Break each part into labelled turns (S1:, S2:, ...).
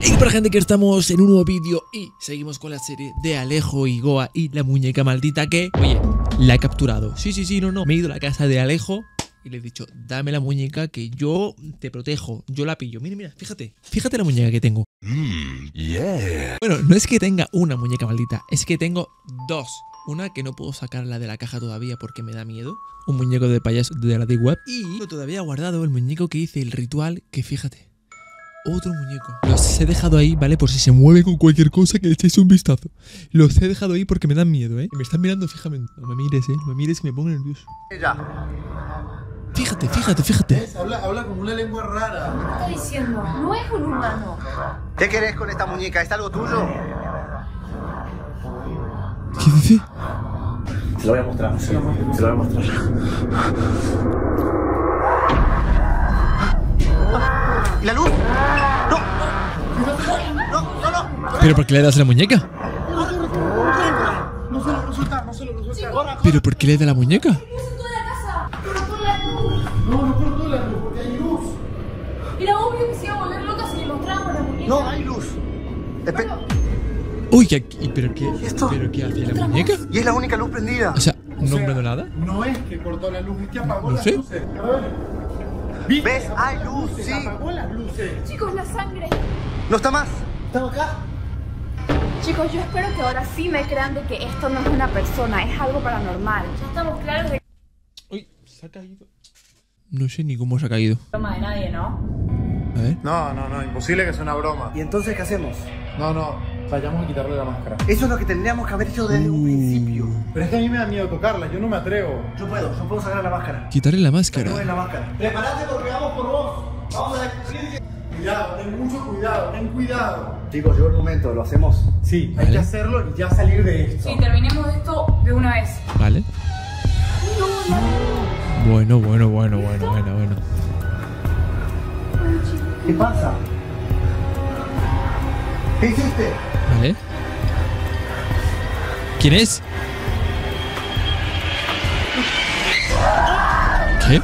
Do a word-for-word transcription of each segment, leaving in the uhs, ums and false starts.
S1: Hey para gente, que estamos en un nuevo vídeo y seguimos con la serie de Alejo y Goa y la muñeca maldita que, oye, la he capturado. Sí, sí, sí, no, no, me he ido a la casa de Alejo y le he dicho, dame la muñeca que yo te protejo, yo la pillo. Mira, mira, fíjate, fíjate la muñeca que tengo.
S2: Mmm, yeah.
S1: Bueno, no es que tenga una muñeca maldita, es que tengo dos. Una que no puedo sacarla de la caja todavía porque me da miedo. Un muñeco de payaso de la Deep Web. Y todavía he guardado el muñeco que hice el ritual, que fíjate, otro muñeco. Los he dejado ahí, ¿vale? Por si se mueve con cualquier cosa, que le echéis un vistazo. Los he dejado ahí porque me dan miedo, ¿eh? Y me están mirando fijamente. No me mires, ¿eh? No me mires que me pongo nervioso. Fíjate, fíjate, fíjate.
S3: Habla, habla con una lengua rara.
S4: ¿Qué está diciendo? No es un humano.
S5: ¿Qué querés con esta muñeca? ¿Es algo tuyo?
S1: ¿Qué dice?
S5: Se lo voy a mostrar, sí, se lo voy a mostrar. ¿Y la luz? ¡No! ¡No, no, no!
S1: ¿Pero por qué le das la muñeca?
S3: No se lo resulta, no se lo resulta.
S1: ¿Pero por qué le da la muñeca?
S4: ¡Luz en toda la casa! ¡Cortó la luz!
S3: No, no cortó la luz porque hay luz.
S4: Era obvio que se iba a volver loca si le mostrábamos la muñeca.
S5: No, hay luz. Espe-
S1: Uy, ¿qué, y ¿pero qué,
S5: ¿Esto?
S1: ¿pero qué hace la muñeca?
S5: Y es la única luz prendida.
S1: O sea,
S3: O
S1: ¿no
S3: sea,
S1: prendo nada?
S3: No es que cortó la luz, es que apagó
S1: No
S3: las
S1: sé.
S3: luces. A ver. ¿Viste?
S5: ¿Ves? Hay luz, sí.
S3: Apagó las luces.
S4: Chicos, la sangre.
S5: ¿No está más?
S3: ¿Estamos acá?
S4: Chicos, yo espero que ahora sí me crean de que esto no es una persona, es algo paranormal. Ya estamos claros de que
S1: Uy, se ha caído. No sé ni cómo se ha caído.
S4: no es broma de nadie, ¿no?
S1: A ver.
S3: No, no, no, imposible que sea una broma.
S5: ¿Y entonces qué hacemos?
S3: No, no, vayamos a quitarle la máscara.
S5: Eso es lo que tendríamos que haber hecho desde un principio.
S3: Pero es que a mí me da miedo tocarla, yo no me atrevo.
S5: Yo puedo, yo puedo sacar la máscara.
S1: Quitarle la
S5: No
S1: máscara.
S5: es la máscara. Prepárate porque vamos por vos. Vamos a descubrir.
S3: Cuidado, ten mucho cuidado, ten cuidado.
S5: Chicos, llegó el momento, ¿lo hacemos?
S3: Sí, hay
S1: Vale.
S3: que hacerlo y ya salir de esto.
S4: Sí, terminemos esto de una vez.
S1: Vale. Bueno, bueno, bueno, bueno, bueno, bueno.
S5: ¿Qué pasa? ¿Qué hiciste?
S1: Vale. ¿Quién es? ¿Qué?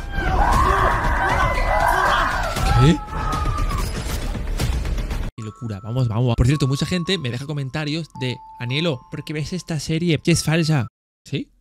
S1: ¿Qué? Qué locura, vamos, vamos. Por cierto, mucha gente me deja comentarios de Anielo, ¿por qué ves esta serie? Que es falsa. ¿Sí?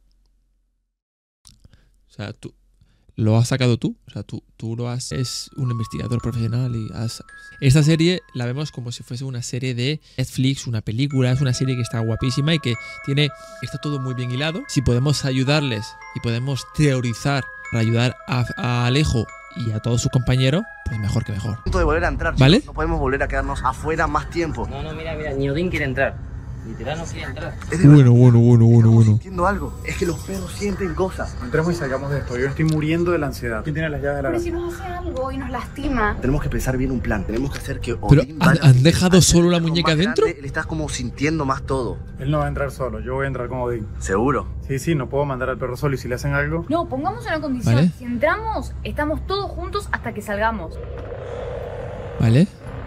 S1: O sea, tú lo has sacado tú, o sea, tú, tú lo has... Es un investigador profesional y has... Esta serie la vemos como si fuese una serie de Netflix, una película, es una serie que está guapísima y que tiene... Está todo muy bien hilado. Si podemos ayudarles y podemos teorizar para ayudar a, a Alejo y a todos sus compañeros, pues mejor que mejor.
S5: Punto de volver a entrar,
S1: ¿Vale?
S5: chicos. No podemos volver a quedarnos afuera más tiempo.
S6: No, no, mira, mira, ni Odín quiere entrar. Literal no quiere entrar.
S5: Es de
S1: Bueno, bueno, bueno, bueno,
S5: Estamos
S1: bueno.
S5: sintiendo algo. Es que los perros sienten cosas.
S3: Entremos y salgamos de esto. Yo estoy muriendo de la ansiedad. ¿Quién tiene las llaves de la
S4: Pero
S3: casa?
S4: si nos hace algo y nos lastima.
S5: Tenemos que pensar bien un plan. Tenemos que hacer que
S1: Pero,
S5: Odín
S1: ¿han-
S5: vaya-
S1: han dejado
S5: al
S1: solo la
S5: perro
S1: muñeca
S5: más
S1: dentro?
S5: grande, Él está como sintiendo más todo.
S3: Él no va a entrar solo, yo voy a entrar como Odín.
S5: ¿Seguro?
S3: Sí, sí, no puedo mandar al perro solo y si le hacen algo...
S4: No, pongamos una condición.
S1: Vale.
S4: Si entramos, estamos todos juntos hasta que salgamos.
S1: ¿Vale?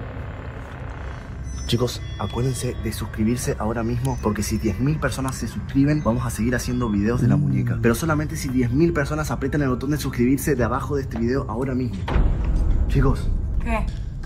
S5: Chicos, acuérdense de suscribirse ahora mismo porque si diez mil personas se suscriben vamos a seguir haciendo videos de la muñeca. Pero solamente si diez mil personas aprietan el botón de suscribirse de abajo de este video ahora mismo. Chicos,
S4: ¿Qué?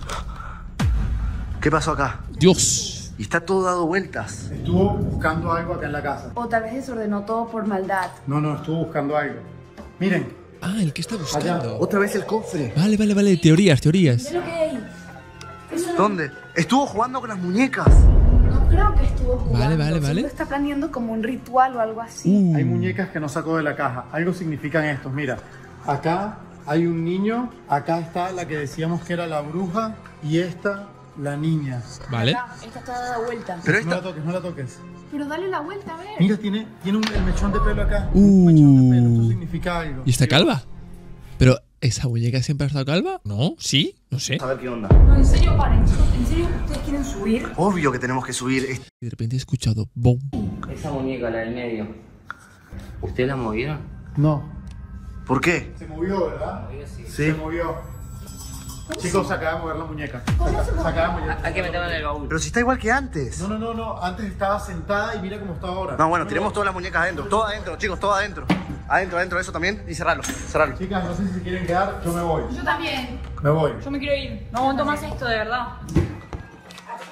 S5: ¿qué pasó acá?
S1: Dios.
S5: Y está todo dado vueltas.
S3: Estuvo buscando algo acá en la casa.
S4: O tal vez desordenó todo por maldad.
S3: No, no, estuvo buscando algo. Miren,
S1: Ah, el que está buscando.
S5: Otra vez el cofre.
S1: Vale, vale, vale. Teorías, teorías.
S4: ¿Qué es lo que hay ahí? Eso no-
S5: ¿Dónde? Estuvo jugando con las muñecas.
S4: No creo que estuvo jugando.
S1: Vale, vale, vale.
S4: Siempre está planeando como un ritual o algo así.
S1: Uh.
S3: hay muñecas que no sacó de la caja. Algo significan estos. Mira, acá hay un niño. Acá está la que decíamos que era la bruja. Y esta, la niña.
S1: Vale.
S4: Acá, esta está dada vuelta.
S5: Pero
S3: No la
S5: esta...
S3: toques, no la toques.
S4: Pero dale la vuelta, a ver.
S3: Mira, tiene, tiene un, el mechón de pelo acá.
S1: Uh.
S3: Un mechón de pelo. Esto significa algo.
S1: ¿Y está calva? Pero, ¿esa muñeca siempre ha estado calva? No, sí, no sé.
S5: A ver qué onda.
S4: No, en serio, paren. chicos, ¿En serio ustedes quieren subir?
S5: Obvio que tenemos que subir. Es-
S1: De repente he escuchado ¡bom!
S6: Esa muñeca, la del medio. ¿Ustedes la movieron?
S3: No.
S5: ¿Por qué?
S3: Se movió, ¿verdad?
S5: Sí.
S3: Se movió. Chicos, se acaba de mover la muñeca.
S4: ¿Cómo se
S3: Se acaba de mover.
S6: Hay que meterla en el baúl.
S5: Pero si está igual que antes.
S3: No, no, no, no. Antes estaba sentada y mira cómo está ahora.
S5: No, bueno, tenemos todas las muñecas adentro. Todo adentro, chicos, todo adentro. Adentro, adentro, eso también. Y cerrarlo, cerrarlo.
S3: Chicas, no sé si se quieren quedar. Yo me voy.
S4: Yo también.
S3: Me voy.
S4: Yo me quiero ir. No aguanto más esto, de verdad.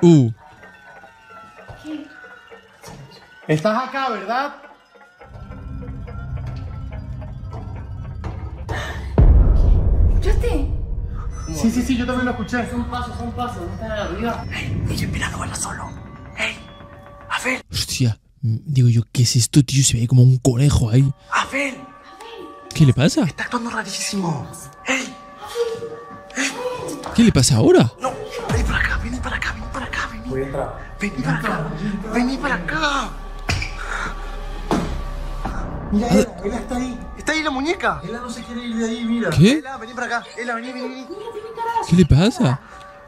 S1: Uh.
S4: ¿Qué?
S3: Estás acá, ¿verdad?
S4: ¿Escuchaste?
S3: Sí, sí, sí, yo también lo escuché.
S6: Son pasos, son pasos, no están arriba.
S5: Ella mira, no baila solo. ¡Ey! ¡Abel!
S1: Hostia. mm, Digo yo, ¿qué es esto, tío? Se ve como un conejo ahí.
S5: ¡Abel!
S1: ¿Qué le pasa?
S5: Está actuando rarísimo. ¡Ey!
S1: ¿Qué le pasa ahora?
S5: No, vení para acá, vení para acá, vení para acá, vení.
S3: Voy a entrar.
S5: Vení para acá, vení para acá. Mira, Ela, Ela está ahí. Está ahí la muñeca.
S3: Ela no se quiere ir de ahí, mira.
S1: ¿Qué?
S5: Ela, vení para acá. Ela, vení, vení, vení.
S1: ¿Qué le pasa?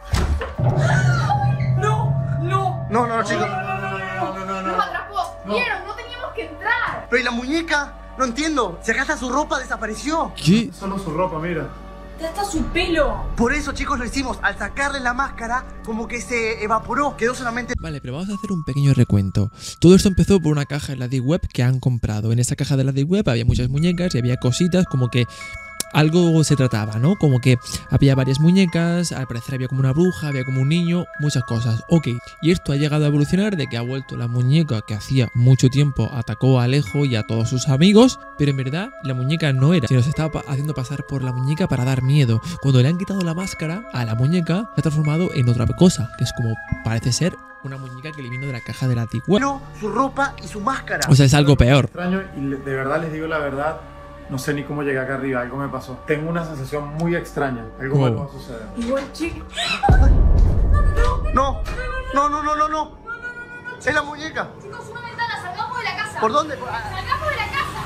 S4: No, no.
S5: No, no, no, chicos.
S3: No, no, no, no,
S4: Nos
S3: no.
S4: atrapó. Vieron, no teníamos que entrar.
S5: Pero ¿y la muñeca? No entiendo. Si acá está su ropa, desapareció.
S1: ¿Qué?
S3: Solo su ropa, mira.
S4: Ya está su pelo.
S5: Por eso, chicos, lo hicimos. Al sacarle la máscara, como que se evaporó. Quedó solamente...
S1: Vale, pero vamos a hacer un pequeño recuento. Todo esto empezó por una caja en la Deep Web que han comprado. En esa caja de la Deep Web había muchas muñecas y había cositas como que algo se trataba, ¿no? Como que había varias muñecas, al parecer había como una bruja, había como un niño, muchas cosas. Ok, y esto ha llegado a evolucionar de que ha vuelto la muñeca que hacía mucho tiempo atacó a Alejo y a todos sus amigos, pero en verdad la muñeca no era, sino se estaba pa- haciendo pasar por la muñeca para dar miedo. Cuando le han quitado la máscara a la muñeca, se ha transformado en otra cosa, que es como parece ser una muñeca que le vino de la caja de la Deep Web.
S5: No, su ropa y su máscara.
S1: O sea, es algo peor.
S3: Extraño y le- de verdad les digo la verdad. No sé ni cómo llegué acá arriba, algo me pasó. Tengo una sensación muy extraña. Algo
S1: Wow.
S3: malo va a suceder.
S4: Igual, chicos.
S5: No, no, no, no, no, no. Es la muñeca.
S4: Chicos, una ventana, salgamos de la casa.
S5: ¿Por dónde? Por-
S4: Salgamos de la casa.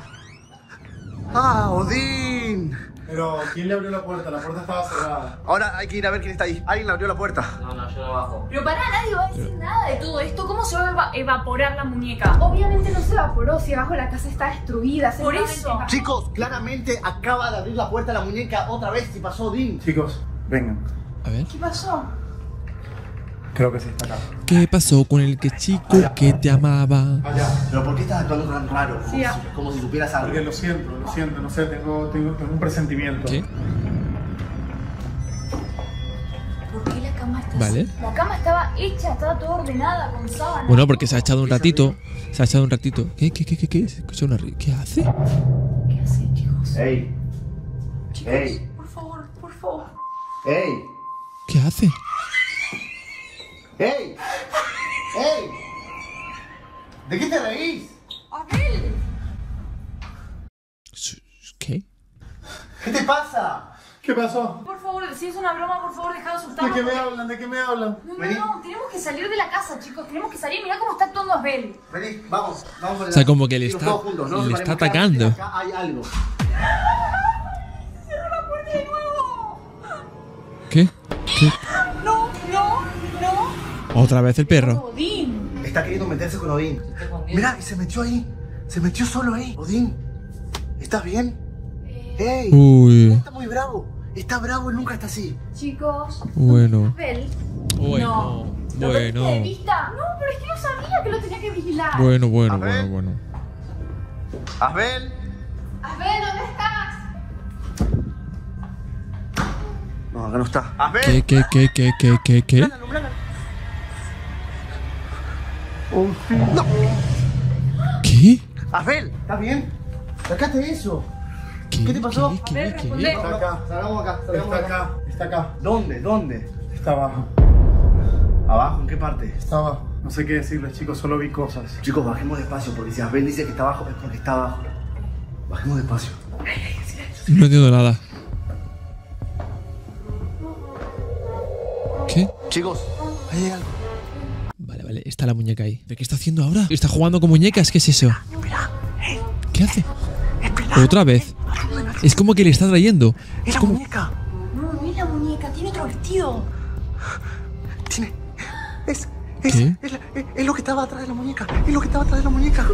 S5: Ah, Odín.
S3: Pero, ¿quién le abrió la puerta? La puerta estaba cerrada.
S5: Ahora hay que ir a ver quién está ahí. Alguien le abrió la puerta.
S6: No, no, yo no bajo.
S4: Pero pará, nadie va a decir nada de todo esto. ¿Cómo se va a eva- evaporar la muñeca? Obviamente no se evaporó si abajo la casa está destruida. Por eso.
S5: Chicos, claramente acaba de abrir la puerta a la muñeca otra vez y pasó Odín.
S3: Chicos, vengan.
S1: A ver.
S4: ¿Qué pasó?
S3: Creo que sí está acá.
S1: ¿Qué pasó con el que chico que te amaba?
S3: Allá.
S5: Pero ¿por qué estás actuando tan raro? Como,
S4: Sí,
S5: si,
S4: ah.
S5: como si supieras algo.
S3: Porque lo siento, lo siento, no sé, tengo, tengo, tengo un presentimiento.
S1: ¿Qué?
S4: ¿Por qué la cama está
S1: Vale.
S4: así? La cama estaba hecha, estaba toda ordenada con sábanas.
S1: Bueno, porque se ha echado un ratito. Se ha echado un ratito. ¿Qué, qué, qué, qué, qué? Se escucha una ri- ¿Qué hace?
S4: ¿Qué hace, chicos?
S5: ¡Ey!
S4: Chicos,
S5: Ey.
S4: por favor, por favor.
S5: ¡Ey!
S1: ¿Qué hace?
S5: ¡Ey! ¡Ey! ¿De qué te reís?
S4: ¡Abel!
S1: ¿Qué?
S5: ¿Qué te pasa?
S3: ¿Qué pasó?
S4: Por favor, si es una broma, por favor, deja de
S3: ¿De
S4: asustarnos.
S3: qué me hablan? ¿De qué me hablan?
S4: No, no,
S5: Vení.
S4: no, tenemos que salir de la casa, chicos. Tenemos que salir. Mirá cómo está actuando Abel.
S5: Vení, vamos, vamos a
S1: O sea, como que le
S5: Chicos,
S1: está-
S5: todos juntos, no nos
S1: le está
S5: separemos,
S1: atacando.
S5: Acá hay algo.
S4: ¡Cierra la puerta de nuevo!
S1: ¿Qué? ¿Qué?
S4: No, no, no.
S1: ¿Otra vez el perro?
S4: Odín.
S5: Está queriendo meterse con Odín.
S6: está escondiendo.
S5: Mirá, y se metió ahí. Se metió solo ahí. Odín, ¿estás bien? ¡Ey!
S1: Uy.
S5: Está muy bravo. Está bravo, él nunca está así.
S4: Chicos.
S1: Bueno.
S4: Abel.
S1: Bueno.
S4: ¿Lo perdiste de
S1: Bueno.
S4: vista? No, pero es que no sabía que lo tenía que vigilar.
S1: Bueno, bueno,
S5: A ver.
S1: bueno, bueno.
S5: Abel.
S4: Abel, ¿dónde estás?
S5: No, acá no está.
S1: ¿Qué,
S5: Abel.
S1: qué, qué, qué, qué, qué, qué?
S5: Alumbrala, alumbrala.
S3: No.
S1: ¿Qué?
S5: Abel, ¿estás bien? Sacate eso.
S1: ¿Qué,
S5: ¿Qué te pasó?
S1: ¿Qué, qué,
S4: A ver,
S1: qué?
S4: responde.
S3: Está acá.
S5: Salgamos acá, salgamos
S3: Está acá. Está acá.
S5: ¿Dónde? ¿Dónde?
S3: Está abajo.
S5: ¿Abajo? ¿En qué parte?
S3: Está abajo. No sé qué decirles, chicos, solo vi cosas.
S5: Chicos, bajemos despacio, porque si Abel dice que está abajo, es porque está abajo. Bajemos despacio.
S1: No entiendo nada. ¿Qué?
S5: Chicos, ahí hay algo.
S1: Vale, vale, está la muñeca ahí. ¿Pero qué está haciendo ahora? ¿Está jugando con muñecas? ¿Qué es eso?
S5: Espera, hey,
S1: ¿Qué hace?
S5: espera.
S1: ¿Otra vez? Es como que le está trayendo.
S5: Es
S1: Es
S5: la
S1: como...
S5: muñeca.
S4: No, no es la muñeca, tiene otro vestido.
S5: Tiene. Es. Es,
S1: ¿Qué?
S5: es, la- es- es lo que estaba atrás de la muñeca. Es lo que estaba atrás de la muñeca.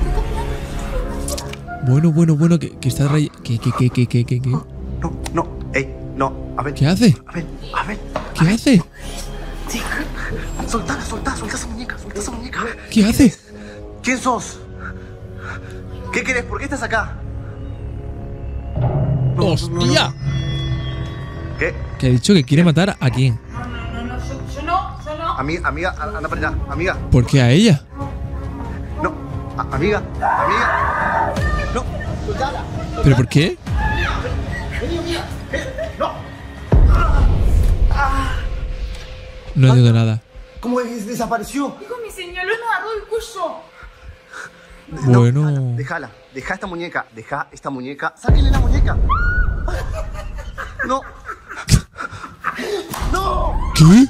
S1: Bueno, bueno, bueno, que, que está trayendo... ¿Qué, qué, qué, qué, qué, qué, qué?
S5: No, no, ey, no. Abel.
S1: ¿Qué hace?
S5: Abel, Abel.
S1: ¿Qué hace?
S5: Sí. Soltala, soltá, soltá esa muñeca, soltá esa muñeca.
S1: ¿Qué hace?
S5: ¿Quién sos? ¿Qué querés? ¿Por qué estás acá? No, no, no,
S1: ¡Hostia!
S5: no. ¿Qué?
S1: Que ha dicho que quiere matar a quién.
S4: No, no, no, no, yo, Yo no, yo no.
S5: Amiga, amiga, anda para allá, amiga.
S1: ¿Por qué a ella?
S5: No, a- amiga, amiga. No, soltala.
S1: ¿Pero por qué?
S5: Vení, amiga. Eh, no.
S1: No entiendo nada.
S5: ¿Cómo es? Desapareció?
S4: Hijo, me señaló y me agarró el cuello.
S5: No,
S1: Bueno.
S5: déjala, déjala, deja esta muñeca, deja esta muñeca. Sáquenle la muñeca. No. No.
S1: ¿Qué?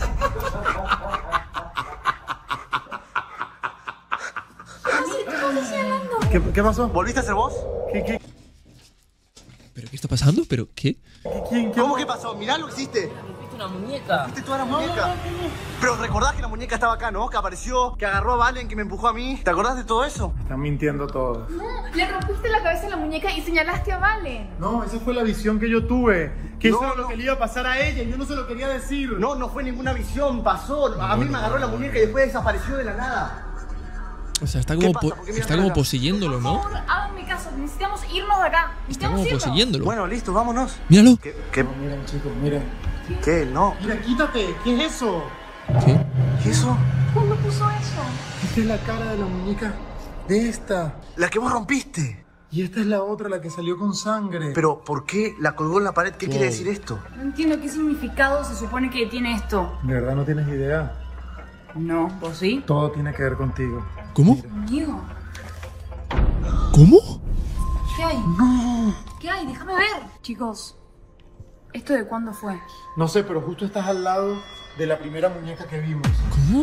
S3: ¿Qué, qué pasó?
S5: ¿Volviste a ser vos?
S3: ¿Qué, qué,
S1: ¿Pero qué está pasando? ¿Pero qué?
S3: qué- quién, qué?
S5: ¿Cómo que pasó? Mirá lo que hiciste.
S6: ¿Viste una muñeca?
S5: ¿Viste toda la muñeca? Pero recordás que la muñeca estaba acá, ¿no? Que apareció, que agarró a Valen, que me empujó a mí. ¿Te acordás de todo eso?
S3: Están mintiendo todos.
S4: No, le rompiste la cabeza a la muñeca y señalaste a Valen.
S3: No, esa fue la visión que yo tuve. Que eso
S5: No,
S3: era lo
S5: no.
S3: que le iba a pasar a ella y yo no se lo quería decir.
S5: No, no fue ninguna visión, pasó. A mí me agarró la muñeca y después desapareció de la nada.
S1: O sea, está
S5: ¿Qué
S1: como,
S5: pasa?
S1: po-
S5: ¿Por qué miras
S1: está
S5: para
S1: como
S5: acá?
S1: poseyéndolo,
S4: Por
S1: ¿no?
S4: favor, háganme caso. Necesitamos irnos de acá.
S1: Está
S4: Necesitamos
S1: como
S4: irnos.
S1: poseyéndolo.
S5: Bueno, listo, vámonos.
S1: Míralo.
S5: ¿Qué? ¿Qué?
S3: No, miren, chicos, miren.
S5: ¿Qué? No.
S3: Mira, quítate. ¿Qué es eso?
S1: ¿Qué?
S5: ¿Qué eso?
S4: ¿Cuándo puso eso?
S3: Esta es la cara de la muñeca de esta.
S5: La que vos rompiste.
S3: Y esta es la otra, la que salió con sangre.
S5: Pero, ¿por qué la colgó en la pared? ¿Qué quiere
S1: Wow.
S5: decir esto?
S4: No entiendo qué significado se supone que tiene esto.
S3: ¿De verdad no tienes idea?
S4: No, ¿vos sí?
S3: Todo tiene que ver contigo.
S1: ¿Cómo?
S4: Amigo,
S1: ¿Cómo?
S4: ¿qué hay? No. ¿Qué hay? Déjame ver. Chicos, ¿esto de cuándo fue?
S3: No sé, pero justo estás al lado de la primera muñeca que vimos.
S1: ¿Cómo?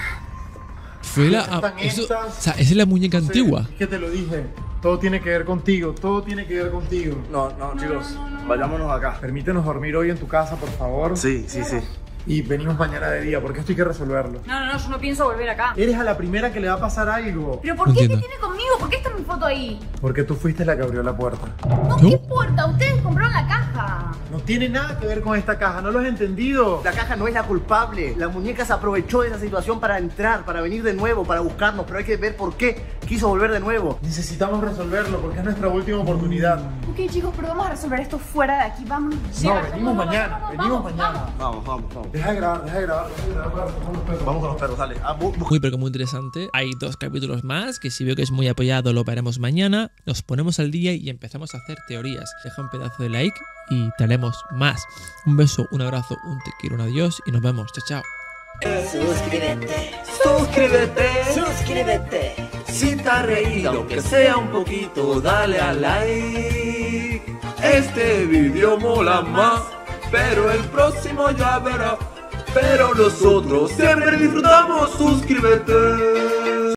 S1: Fue la...
S3: Están
S1: ah, eso-
S3: estas.
S1: o sea, esa es la muñeca
S3: No sé,
S1: antigua.
S3: Es que te lo dije. Todo tiene que ver contigo. Todo tiene que ver contigo.
S5: No, no, chicos. Vayámonos acá.
S3: Permítenos dormir hoy en tu casa, por favor.
S5: Sí, sí, sí.
S3: Y venimos mañana de día, porque esto hay que resolverlo.
S4: No, no, no, yo no pienso volver acá.
S3: Eres a la primera que le va a pasar algo.
S4: ¿Pero por
S1: No
S4: qué? ¿Qué
S1: entiendo.
S4: tiene conmigo? ¿Por qué está mi foto ahí?
S3: Porque tú fuiste la que abrió la puerta.
S4: No,
S1: ¿Cómo?
S4: ¿qué puerta? Ustedes compraron la caja.
S3: No tiene nada que ver con esta caja, ¿no lo has entendido?
S5: La caja no es la culpable. La muñeca se aprovechó de esa situación para entrar, para venir de nuevo, para buscarnos. Pero hay que ver por qué quiso volver de nuevo.
S3: Necesitamos resolverlo porque es nuestra última oportunidad.
S4: Ok, chicos, pero vamos a resolver esto fuera de aquí. Vamos.
S3: No, venimos mañana, venimos mañana.
S5: Vamos, vamos, vamos.
S3: Deja de grabar, deja de grabar, deja de grabar, vamos con los perros.
S5: Vamos con los perros, dale. Ah, bu- bu-
S1: Muy pero que muy interesante. Hay dos capítulos más que si veo que es muy apoyado lo veremos mañana. Nos ponemos al día y empezamos a hacer teorías. Deja un pedazo de like y te haremos más. Un beso, un abrazo, un te quiero, un adiós y nos vemos. Chao, chao.
S7: Suscríbete, suscríbete, suscríbete. Si te has reído, aunque sea un poquito, dale a like. Este video mola más, pero el próximo ya verás. Pero nosotros siempre disfrutamos, suscríbete.